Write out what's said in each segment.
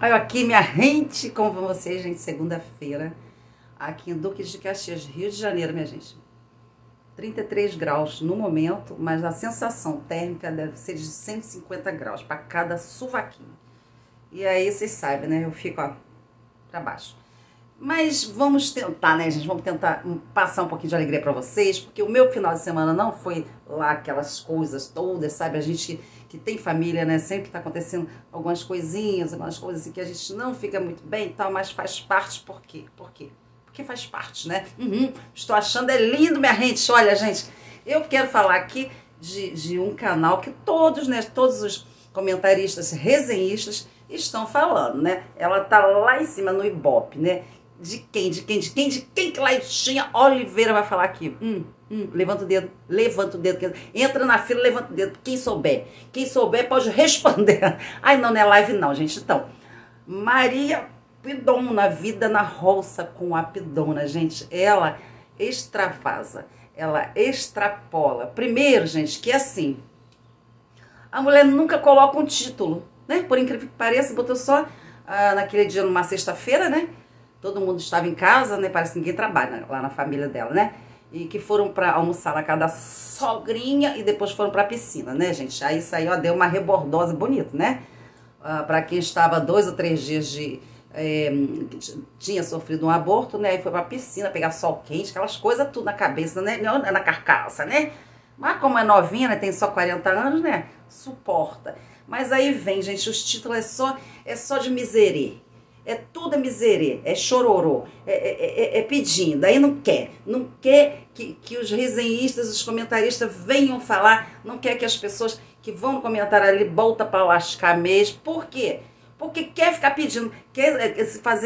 Olha aqui minha rente com vocês, gente, segunda-feira, aqui em Duque de Caxias, Rio de Janeiro, minha gente. 33 graus no momento, mas a sensação térmica deve ser de 150 graus para cada sovaquinho. E aí, vocês sabem, né? Eu fico, ó, pra baixo. Mas vamos tentar, né, gente? Vamos tentar passar um pouquinho de alegria pra vocês, porque o meu final de semana não foi lá aquelas coisas todas, sabe? A gente que tem família, né? Sempre tá acontecendo algumas coisinhas, algumas coisas assim que a gente não fica muito bem e tal, mas faz parte. Por quê? Por quê? Porque faz parte, né? Estou achando é lindo, minha gente. Olha, gente, eu quero falar aqui de um canal que todos, né? Todos os comentaristas, resenhistas estão falando, né? Ela tá lá em cima no Ibope, né? De quem que Laichinha Oliveira vai falar aqui? Levanta o dedo, entra na fila, levanta o dedo, quem souber pode responder. Ai, não é live não, gente. Então, Maria Pidona, vida na roça com a Pidona, gente, ela extravasa, ela extrapola. Primeiro, gente, que assim, a mulher nunca coloca um título, né? Por incrível que pareça, botou só naquele dia, numa sexta-feira, né? Todo mundo estava em casa, né? Parece que ninguém trabalha lá na família dela, né? E que foram para almoçar na casa da sogrinha e depois foram para a piscina, né, gente? Aí isso aí, ó, deu uma rebordosa bonita, né? Para quem estava 2 ou 3 dias tinha sofrido um aborto, né? Aí foi para a piscina pegar sol quente, aquelas coisas tudo na cabeça, né? Na carcaça, né? Mas como é novinha, né? Tem só 40 anos, né? Suporta. Mas aí vem, gente, os títulos é só de miserê. É tudo miserê, é chororô, é pedindo, aí não quer que os resenhistas, os comentaristas venham falar, não quer que as pessoas que vão comentar ali voltem para lascar mesmo. Por quê? Porque quer ficar pedindo, quer se fazer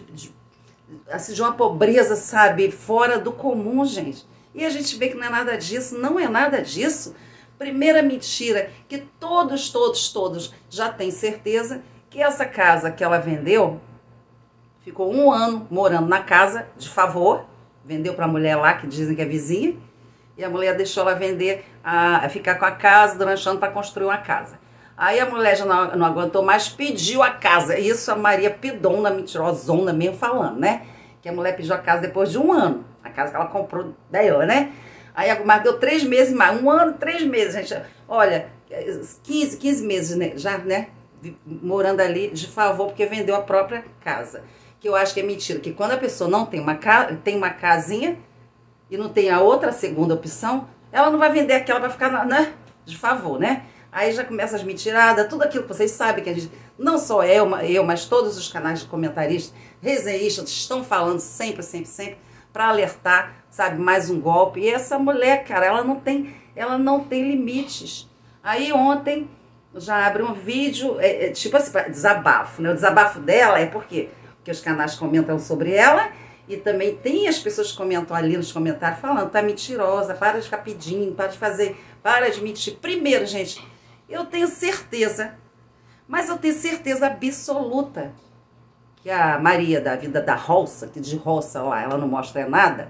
de uma pobreza, sabe, fora do comum, gente. E a gente vê que não é nada disso, não é nada disso. Primeira mentira, que todos já têm certeza que essa casa que ela vendeu, ficou 1 ano morando na casa, de favor, vendeu para a mulher lá, que dizem que é vizinha, e a mulher deixou ela vender, ficar com a casa durante o ano para construir uma casa. Aí a mulher já não aguentou mais, pediu a casa. Isso a Maria Pidona, mentirosona mesmo falando, né? Que a mulher pediu a casa depois de 1 ano, a casa que ela comprou dela, né? Aí mas deu 3 meses mais, 1 ano, 3 meses, gente. Olha, 15 meses, né? Já, né? Morando ali de favor, porque vendeu a própria casa. Que eu acho que é mentira, que quando a pessoa não tem tem uma casinha e não tem a outra, a segunda opção, ela não vai vender aquela para ficar, né, de favor, né? Aí já começa as mentiradas, tudo aquilo que vocês sabem, que a gente, não só eu, mas todos os canais de comentaristas, resenhistas, estão falando sempre, para alertar, sabe, mais um golpe. E essa mulher, cara, ela não tem limites. Aí ontem já abre um vídeo, tipo assim, desabafo, né? O desabafo dela é porque os canais comentam sobre ela e também tem as pessoas que comentam ali nos comentários falando, tá mentirosa, para de ficar pedindo, para de mentir. Primeiro, gente, eu tenho certeza, mas eu tenho certeza absoluta que a Maria da vida da roça, que de roça lá ela não mostra nada,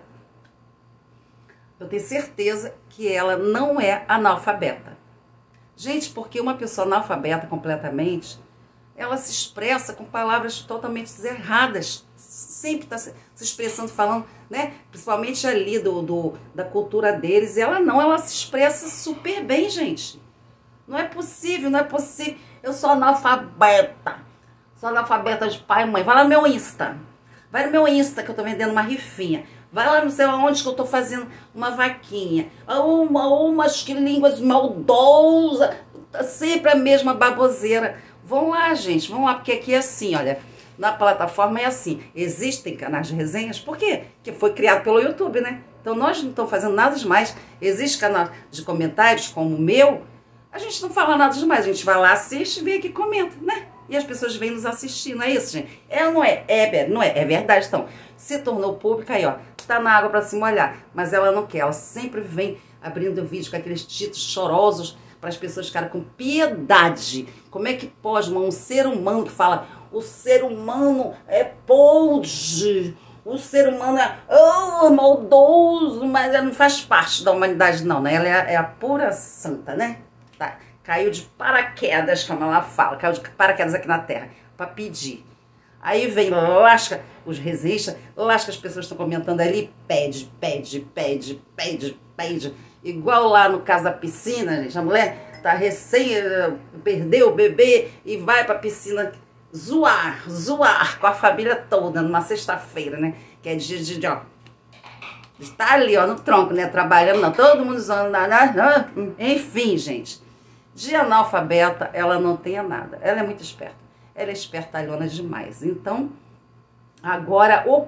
eu tenho certeza que ela não é analfabeta. Gente, porque uma pessoa analfabeta completamente, ela se expressa com palavras totalmente erradas, sempre está se expressando, falando, né, principalmente ali da cultura deles, e ela se expressa super bem, gente. Não é possível, eu sou analfabeta de pai e mãe. Vai lá no meu Insta, que eu tô vendendo uma rifinha. Vai lá não sei aonde que eu tô fazendo uma vaquinha. Umas que línguas maldosas, sempre a mesma baboseira. Vão lá, gente, vão lá, porque aqui é assim, olha, na plataforma é assim, existem canais de resenhas, por quê? Porque foi criado pelo YouTube, né? Então nós não estamos fazendo nada demais, existe canal de comentários como o meu, a gente não fala nada demais, a gente vai lá, assiste, vem aqui e comenta, né? E as pessoas vêm nos assistir, não é isso, gente? Não é? Não é, é verdade, então, se tornou pública aí, ó, tá na água para se molhar, mas ela não quer, ela sempre vem abrindo o vídeo com aqueles títulos chorosos, para as pessoas ficarem com piedade. Como é que pode um ser humano que fala, o ser humano é podre, o ser humano é maldoso, mas ela não faz parte da humanidade não, né? Ela é a pura santa, né? Tá. Caiu de paraquedas, como ela fala, caiu de paraquedas aqui na Terra. para pedir. Aí vem, lasca os resistas, lasca as pessoas estão comentando ali, pede. Igual lá no caso da piscina, gente, a mulher tá perdeu o bebê e vai pra piscina zoar com a família toda numa sexta-feira, né? Que é dia de ó, está ali, ó, no tronco, né? Trabalhando, não, todo mundo usando, enfim, gente. De analfabeta, ela não tem nada. Ela é muito esperta. Ela é espertalhona demais. Então, agora o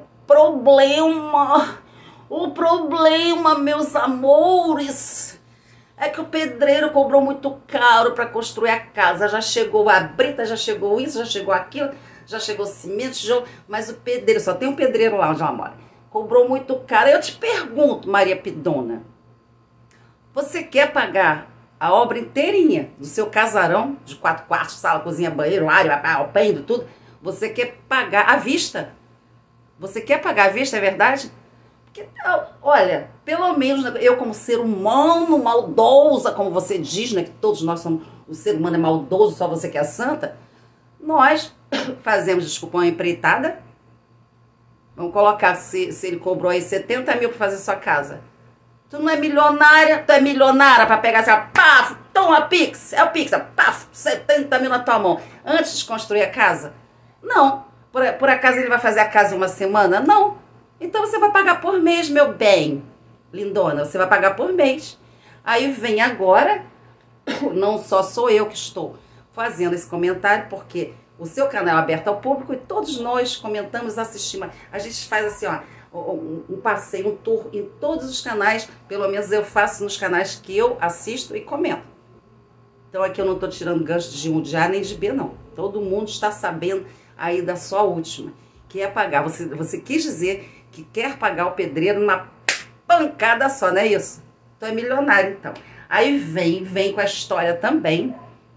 problema, meus amores, é que o pedreiro cobrou muito caro para construir a casa. Já chegou a brita, já chegou isso, já chegou aquilo, já chegou cimento, mas o pedreiro, só tem um pedreiro lá onde ela mora, cobrou muito caro. Eu te pergunto, Maria Pidona, você quer pagar a obra inteirinha do seu casarão, de 4 quartos, sala, cozinha, banheiro, área, alpendre, tudo? Você quer pagar à vista? Você quer pagar à vista, é verdade? Porque, olha, pelo menos eu como ser humano maldosa, como você diz, né, que todos nós somos, o ser humano é maldoso, só você que é santa, nós fazemos, desculpa, uma empreitada. Vamos colocar, se ele cobrou aí 70 mil para fazer sua casa. Tu não é milionária? Tu é milionária para pegar assim, paf, toma Pix, é o Pix, paf, 70 mil na tua mão, antes de construir a casa? Não. Por acaso ele vai fazer a casa em uma semana? Não. Então você vai pagar por mês, meu bem, lindona, você vai pagar por mês. Aí vem agora, não só sou eu que estou fazendo esse comentário, porque o seu canal é aberto ao público e todos nós comentamos, assistimos. A gente faz assim, ó, um passeio, um tour em todos os canais, pelo menos eu faço nos canais que eu assisto e comento. Então aqui eu não estou tirando gancho de um, de A nem de B, não. Todo mundo está sabendo aí da sua última, que é pagar. Você quis dizer que quer pagar o pedreiro numa pancada só, não é isso? Tu é milionário, então. Aí vem com a história também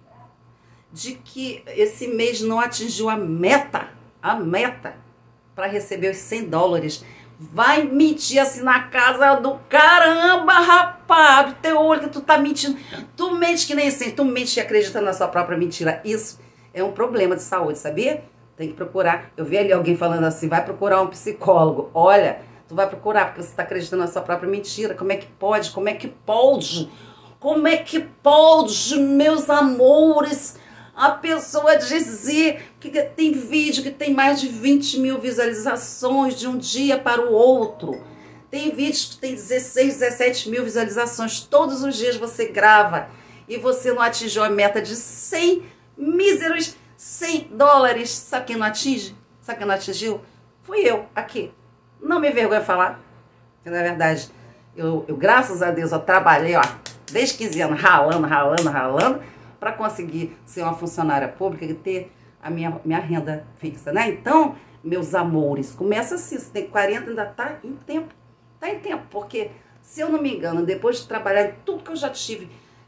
de que esse mês não atingiu a meta para receber os $100. Vai mentir assim na casa do caramba, rapaz, teu olho que tu tá mentindo. Tu mente que nem assim, tu mente e acredita na sua própria mentira. Isso é um problema de saúde, sabia? Tem que procurar. Eu vi ali alguém falando assim, vai procurar um psicólogo. Olha, tu vai procurar porque você tá acreditando na sua própria mentira. Como é que pode? Como é que pode? Como é que pode, meus amores, a pessoa dizer que tem vídeo que tem mais de 20 mil visualizações de um dia para o outro. Tem vídeos que tem 16, 17 mil visualizações. Todos os dias você grava e você não atingiu a meta de 100 míseros $100. Sabe quem não atinge? Sabe quem não atingiu? Fui eu, aqui. Não me vergonha falar. Porque, na verdade, eu graças a Deus, eu trabalhei, ó, desde 15 anos, ralando, para conseguir ser uma funcionária pública e ter a minha renda fixa, né? Então, meus amores, começa assim, você tem 40, ainda tá em tempo. Tá em tempo, porque, se eu não me engano, depois de trabalhar em tudo que eu já tive,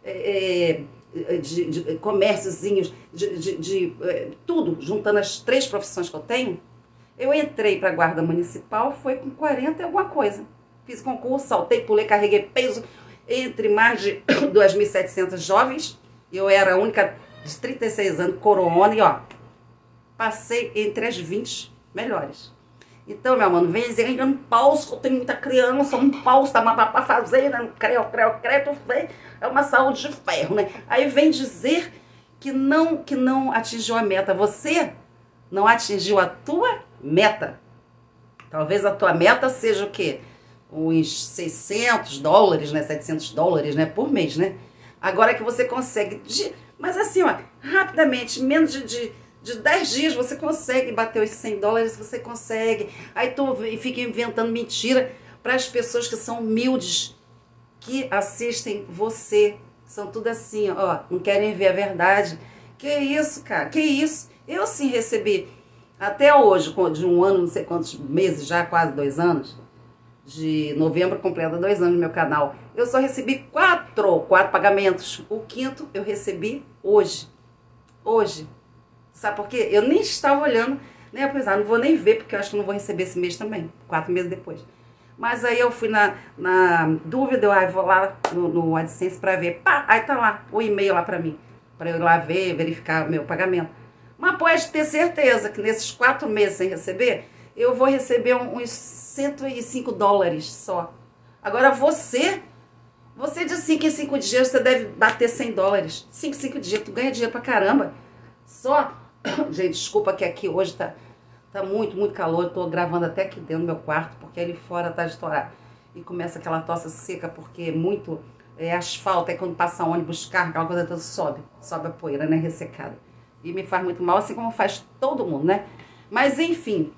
de comérciozinhos, tudo, juntando as 3 profissões que eu tenho, eu entrei para a guarda municipal, foi com 40 e alguma coisa. Fiz concurso, saltei, pulei, carreguei peso entre mais de 2.700 jovens. Eu era a única de 36 anos, coroona, e ó, passei entre as 20 melhores. Então, meu mano, vem dizer, eu não posso, eu tenho muita criança, não posso, tá para fazer, né? Creu, vem, é uma saúde de ferro, né? Aí vem dizer que não atingiu a meta. Você não atingiu a tua meta. Talvez a tua meta seja o quê? Uns $600, né? $700, né? Por mês, né? Agora que você consegue, mas assim, ó, rapidamente, menos de 10 dias você consegue bater os $100, você consegue. Aí tu fica inventando mentira para as pessoas que são humildes, que assistem você. São tudo assim, ó, não querem ver a verdade. Que isso, cara, que isso? Eu sim recebi, até hoje, de um ano, não sei quantos meses já, quase 2 anos, de novembro completa 2 anos no meu canal, eu só recebi 4 pagamentos. O 5º eu recebi hoje. Sabe por quê? Eu nem estava olhando, né? Apesar, não vou nem ver, porque eu acho que não vou receber esse mês também, 4 meses depois. Mas aí eu fui na dúvida, eu vou lá no AdSense para ver. Pá, aí tá lá o e-mail lá para mim, para eu ir lá ver, verificar o meu pagamento. Mas pode ter certeza que nesses 4 meses sem receber, eu vou receber uns 105 dólares só. Agora você de 5 em 5 dias, você deve bater 100 dólares. 5 em 5 dias, tu ganha dinheiro pra caramba. Só, gente, desculpa que aqui hoje tá muito, muito calor. Eu tô gravando até aqui dentro do meu quarto, porque ali fora tá de estourar. E começa aquela tosse seca, porque é muito asfalto. Aí quando passa ônibus, carro, aquela coisa toda sobe a poeira, né, ressecada. E me faz muito mal, assim como faz todo mundo, né? Mas enfim,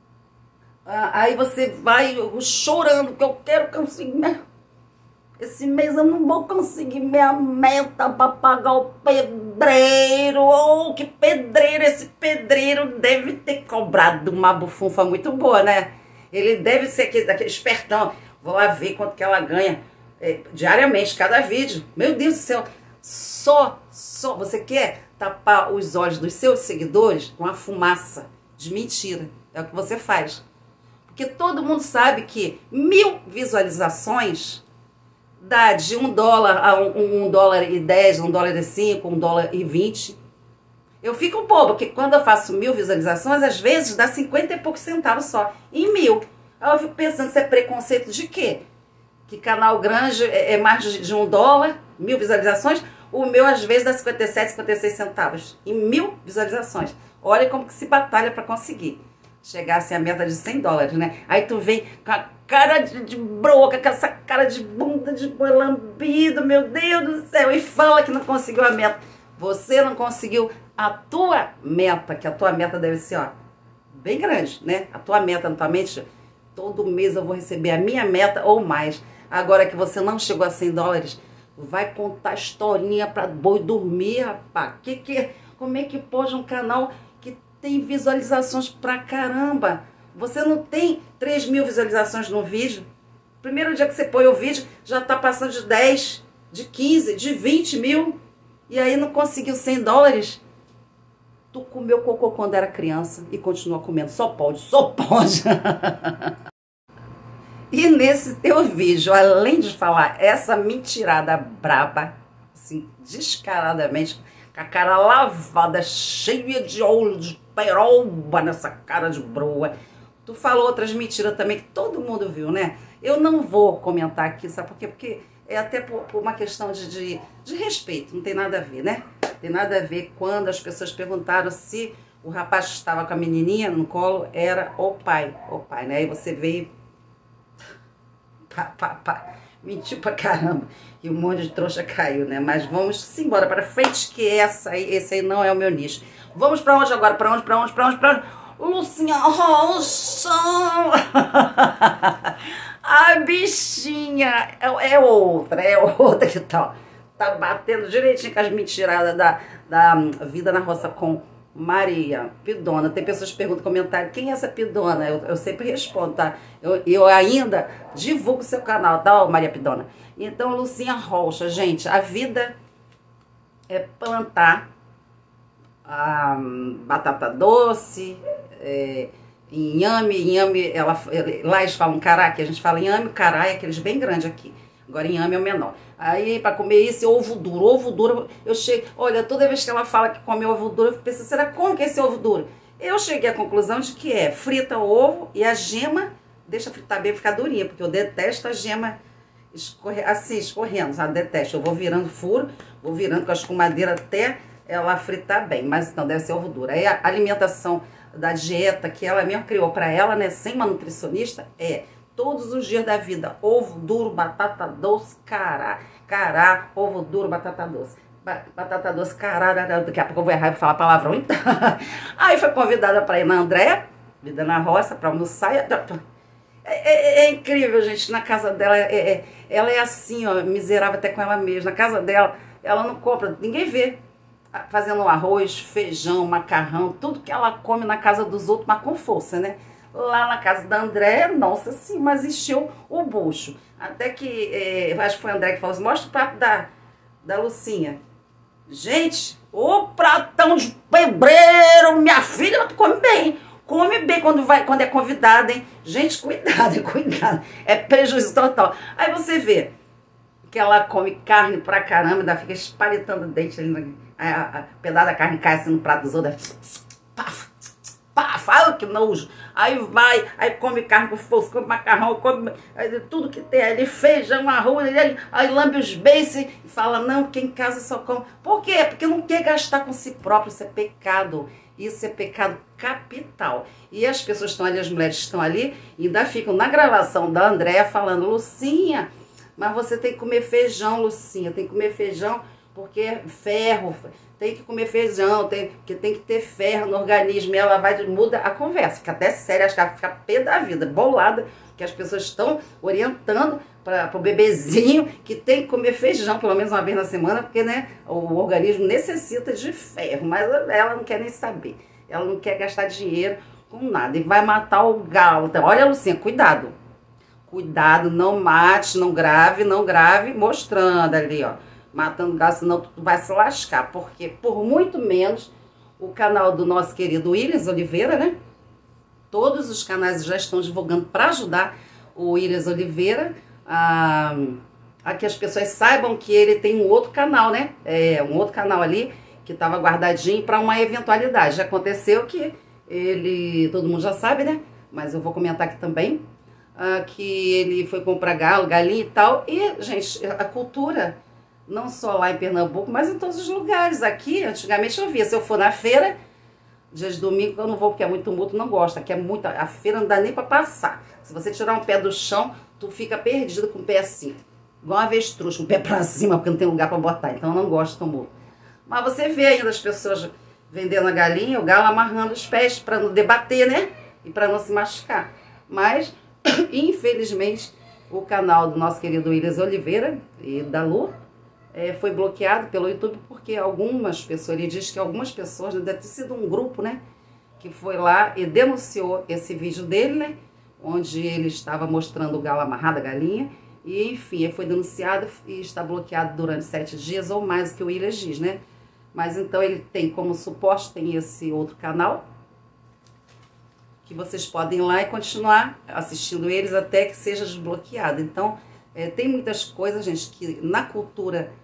aí você vai chorando, que eu quero conseguir. Esse mês eu não vou conseguir minha meta para pagar o pedreiro. Oh, que pedreiro! Esse pedreiro deve ter cobrado uma bufunfa muito boa, né? Ele deve ser daquele espertão. Vou lá ver quanto que ela ganha diariamente, cada vídeo. Meu Deus do céu! Só você quer tapar os olhos dos seus seguidores com a fumaça de mentira. É o que você faz. Porque todo mundo sabe que 1000 visualizações dá de $1 a $1,10, $1,05, $1,20. Eu fico boba, porque quando eu faço 1000 visualizações, às vezes dá 50 e poucos centavos só, em 1000. Aí eu fico pensando, isso é preconceito de quê? Que canal grande é mais de $1, 1000 visualizações, o meu às vezes dá 57, 56 centavos, em 1000 visualizações. Olha como que se batalha para conseguir chegar assim a meta de 100 dólares, né? Aí tu vem com a cara de broca, com essa cara de bunda de boi lambido, meu Deus do céu, e fala que não conseguiu a meta. Você não conseguiu a tua meta, que a tua meta deve ser, ó, bem grande, né? A tua meta na tua mente, todo mês eu vou receber a minha meta ou mais. Agora que você não chegou a 100 dólares, vai contar historinha pra boi dormir, rapaz. Como é que pode um canal que tem visualizações pra caramba? Você não tem 3.000 visualizações no vídeo. Primeiro dia que você põe o vídeo, já tá passando de 10, de 15, de 20 mil. E aí não conseguiu 100 dólares. Tu comeu cocô quando era criança e continua comendo. Só pode, só pode. E nesse teu vídeo, além de falar essa mentirada braba, assim, descaradamente, com a cara lavada, cheia de óleo de peroba nessa cara de broa, tu falou outras mentiras também que todo mundo viu, né? Eu não vou comentar aqui, sabe por quê? Porque é até por uma questão de respeito, não tem nada a ver, né? Tem nada a ver quando as pessoas perguntaram se o rapaz que estava com a menininha no colo era o pai, né? Aí você veio... mentiu pra caramba. E um monte de trouxa caiu, né? Mas vamos embora para frente, que esse aí não é o meu nicho. Vamos pra onde agora? Pra onde? Lucinha Rocha! A bichinha é outra que tá batendo direitinho com as mentiradas da Vida na Roça com Maria Pidona. Tem pessoas que perguntam no comentário, quem é essa Pidona? Eu sempre respondo, tá? Eu ainda divulgo o seu canal, tá, Maria Pidona? Então, Lucinha Rocha, gente, a vida é plantar batata doce, inhame, lá eles falam cará, que a gente fala inhame, cará é aqueles bem grandes aqui. Agora inhame é o menor. Aí, para comer esse ovo duro, eu chego... Olha, toda vez que ela fala que come ovo duro, eu penso, será como que é esse ovo duro? Eu cheguei à conclusão de que frita o ovo e a gema, deixa fritar bem, ficar durinha, porque eu detesto a gema escorrendo, sabe? Detesto. Eu vou virando furo, vou virando com a escumadeira até ela fritar bem, mas então deve ser ovo duro. Aí a alimentação da dieta que ela mesma criou para ela, né, sem uma nutricionista, todos os dias da vida, ovo duro, batata doce, cará, ovo duro, batata doce. Batata doce, cará, daqui a pouco eu vou errar e vou falar palavrão, então. Aí foi convidada para ir na Andréa, Vida na Roça, para almoçar. É incrível, gente, na casa dela, ela é assim, ó, miserável até com ela mesma. Na casa dela, ela não compra, ninguém vê. Fazendo arroz, feijão, macarrão, tudo que ela come na casa dos outros, mas com força, né? Lá na casa da Andréa, nossa, sim, mas encheu o bucho. Até que, acho que foi a Andréa que falou assim, mostra o prato da Lucinha. Gente, o pratão de pedreiro, minha filha, tu come bem quando é convidada, hein? Gente, cuidado, é prejuízo total. Aí você vê, que ela come carne pra caramba, ainda fica espalhetando o dente ali, a pedaço da carne cai assim no prato dos outros, paf, paf, ai que nojo. Aí vai, aí come carne com fofo, come macarrão, come tudo que tem ali, feijão, arroz, aí lambe os beiços e fala, não, que em casa só come. Por quê? Porque não quer gastar com si próprio, isso é pecado. Isso é pecado capital. E as pessoas estão ali, as mulheres estão ali, e ainda ficam na gravação da Andréa falando, Lucinha, mas você tem que comer feijão, Lucinha, tem que comer feijão porque é ferro, tem que comer feijão, que tem que ter ferro no organismo. E ela vai, muda a conversa, fica até séria, acho que ela fica pé da vida, bolada, que as pessoas estão orientando para o bebezinho que tem que comer feijão pelo menos uma vez na semana, porque né, o organismo necessita de ferro, mas ela não quer nem saber, ela não quer gastar dinheiro com nada e vai matar o galo. Então, olha, Lucinha, cuidado, cuidado, não mate, não grave, mostrando ali, ó, matando galo, senão tu vai se lascar, porque por muito menos o canal do nosso querido Willis Oliveira, né, todos os canais já estão divulgando para ajudar o Willis Oliveira a que as pessoas saibam que ele tem um outro canal, né? Um outro canal ali que estava guardadinho para uma eventualidade. Já aconteceu que ele, todo mundo já sabe, né? Mas eu vou comentar aqui também, que ele foi comprar galo, galinha e tal. E, gente, a cultura, não só lá em Pernambuco, mas em todos os lugares. Aqui, antigamente eu via, se eu for na feira, dias de domingo eu não vou porque é muito tumulto, não gosto. Aqui é muito, a feira não dá nem para passar. Se você tirar um pé do chão, tu fica perdido com o pé assim, igual uma avestruz, com o pé pra cima, porque não tem lugar pra botar. Então eu não gosto de tumulto. Mas você vê ainda as pessoas vendendo a galinha, o galo amarrando os pés pra não debater, né? E pra não se machucar. Mas, infelizmente, o canal do nosso querido Willis Oliveira e da Lu foi bloqueado pelo YouTube porque algumas pessoas, ele diz que algumas pessoas, deve ter sido um grupo, né? Que foi lá e denunciou esse vídeo dele, né? Onde ele estava mostrando o galo amarrado, a galinha, e enfim, ele foi denunciado e está bloqueado durante 7 dias ou mais, que o Willis diz, né? Mas então ele tem como suporte, tem esse outro canal, que vocês podem ir lá e continuar assistindo eles até que seja desbloqueado. Então, tem muitas coisas, gente, que na cultura,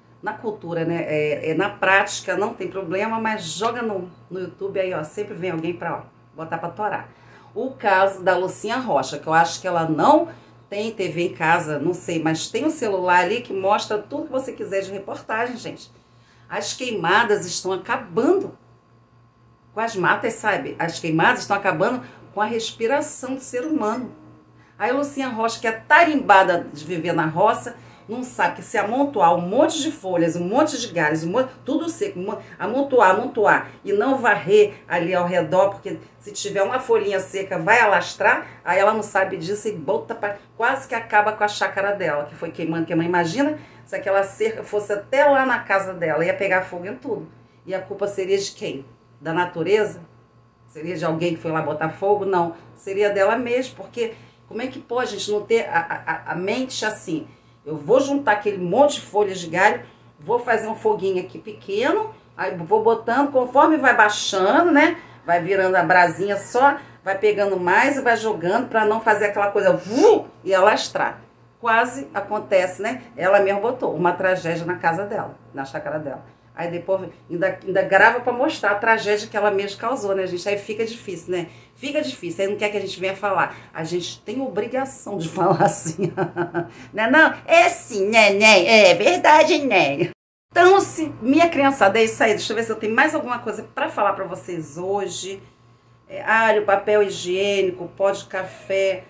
né, na prática não tem problema, mas joga no YouTube aí, ó, sempre vem alguém para botar para torar. O caso da Lucinha Rocha, que eu acho que ela não tem TV em casa, não sei, mas tem um celular ali que mostra tudo que você quiser de reportagem, gente. As queimadas estão acabando com as matas, sabe? As queimadas estão acabando com a respiração do ser humano. Aí a Lucinha Rocha, que é tarimbada de viver na roça, não sabe que se amontoar um monte de folhas, um monte de galhos, tudo seco, amontoar e não varrer ali ao redor, porque se tiver uma folhinha seca vai alastrar, aí ela não sabe disso e bota quase que acaba com a chácara dela, que foi queimando. Imagina se aquela cerca fosse até lá na casa dela, ia pegar fogo em tudo. E a culpa seria de quem? Da natureza? Seria de alguém que foi lá botar fogo? Não, seria dela mesmo, porque como é que pode a gente não ter a mente assim? Eu vou juntar aquele monte de folhas de galho, vou fazer um foguinho aqui pequeno, aí vou botando, conforme vai baixando, né? Vai virando a brasinha só, vai pegando mais e vai jogando para não fazer aquela coisa e alastrar. Quase acontece, né? Ela mesma botou uma tragédia na casa dela, na chácara dela. Aí depois ainda grava para mostrar a tragédia que ela mesma causou, né, gente? Aí fica difícil, né? Fica difícil, aí não quer que a gente venha falar. A gente tem obrigação de falar assim. Não, não? É sim, né? É verdade, né? Então, se minha criançada, é isso aí. Deixa eu ver se eu tenho mais alguma coisa para falar para vocês hoje. Alho, papel higiênico, pó de café,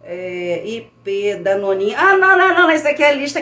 IP, Danoninho. Ah, não, isso aqui é a lista,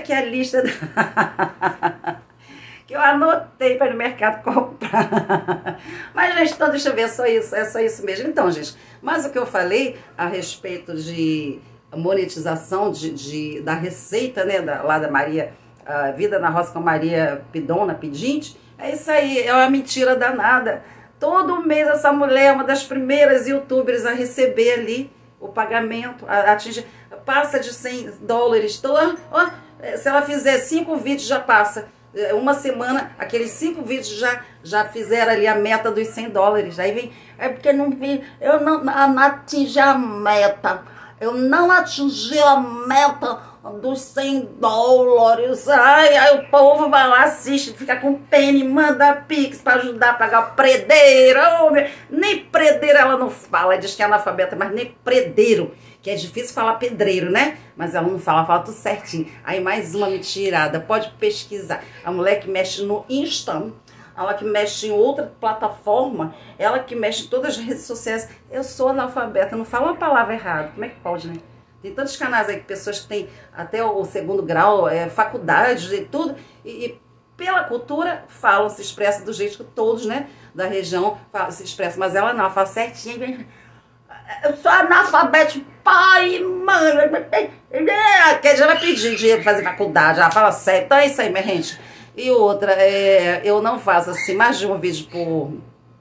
que eu anotei para ir no mercado comprar. Mas, gente, então deixa eu ver, é só isso mesmo. Então, gente, mas o que eu falei a respeito de monetização da receita, né, lá da Maria, Vida na Roça com a Maria Pidona, Pedinte, é isso aí, é uma mentira danada. Todo mês essa mulher é uma das primeiras youtubers a receber ali o pagamento, passa de $100. Então, se ela fizer 5 vídeos, já passa. Uma semana, aqueles 5 vídeos já fizeram ali a meta dos $100. Aí vem, porque eu não atingi a meta. Eu não atingi a meta dos US$ 100. Ai, aí o povo vai lá, assiste, fica com pena e manda pix pra ajudar a pagar o predeiro. Oh, nem predeiro ela não fala, diz que é analfabeta, mas nem predeiro, que é difícil falar pedreiro, né? Mas ela não fala, fala tudo certinho. Aí mais uma mentirada, pode pesquisar. A mulher que mexe no Insta, ela que mexe em outra plataforma, ela que mexe em todas as redes sociais. Eu sou analfabeta, não falo uma palavra errada. Como é que pode, né? Tem tantos canais aí, pessoas que têm até o 2º grau, faculdades e tudo, e pela cultura falam, se expressam do jeito que todos, né, da região se expressam. Mas ela não, ela fala certinho. Eu sou analfabeta, pai, mãe. Que já vai pedir dinheiro pra fazer faculdade, ela fala sério. Então é isso aí, minha gente. E outra, eu não faço assim, mais de um vídeo por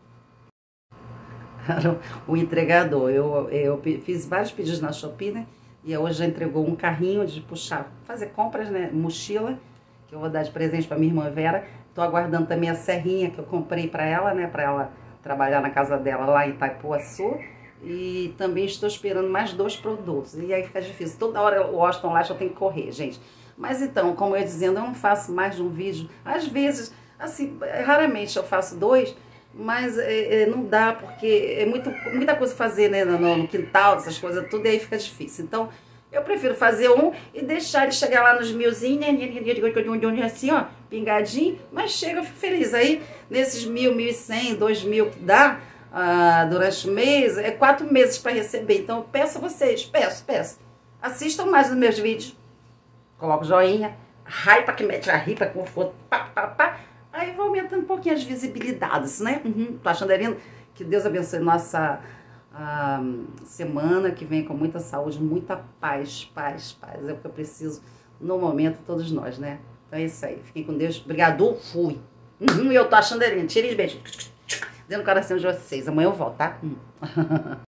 o entregador. Eu fiz vários pedidos na Shopee, né? E hoje já entregou um carrinho de puxar, fazer compras, né? Mochila, que eu vou dar de presente pra minha irmã Vera. Tô aguardando também a serrinha que eu comprei pra ela, né? Pra ela trabalhar na casa dela lá em Itaipuaçu. E também estou esperando mais 2 produtos. E aí fica difícil. Toda hora o Washington Lash eu tenho que correr, gente. Mas então, como eu ia dizendo, eu não faço mais de um vídeo. Às vezes, assim, raramente eu faço 2, mas não dá, porque é muita coisa fazer, né, no quintal, essas coisas tudo, e aí fica difícil. Então, eu prefiro fazer um e deixar ele chegar lá nos 1000, assim, ó, pingadinho, mas chega, eu fico feliz. Aí, nesses 1000, 1100, 2000 que dá, durante o mês, 4 meses para receber. Então, eu peço a vocês, peço. Assistam mais os meus vídeos. Coloca o joinha, hypa que mete a ripa, com foto, pá. Aí vou aumentando um pouquinho as visibilidades, né? Tô achando lindo. Que Deus abençoe nossa semana, que venha com muita saúde, muita paz. É o que eu preciso no momento, todos nós, né? Então é isso aí. Fiquem com Deus. Obrigado, fui. E eu tô achando lindo. Tirem os beijos. Dentro do coração de vocês. Amanhã eu volto, tá?